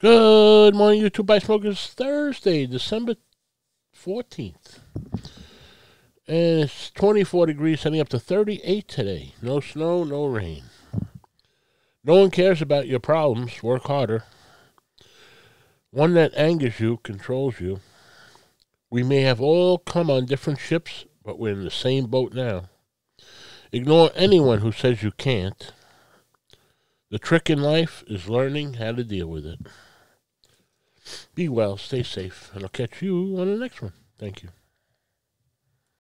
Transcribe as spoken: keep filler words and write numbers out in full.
Good morning, YouTube Bike Smokers. Thursday, December fourteenth. And it's twenty-four degrees, heading up to thirty-eight today. No snow, no rain. No one cares about your problems. Work harder. One that angers you controls you. We may have all come on different ships, but we're in the same boat now. Ignore anyone who says you can't. The trick in life is learning how to deal with it. Be well, stay safe, and I'll catch you on the next one. Thank you.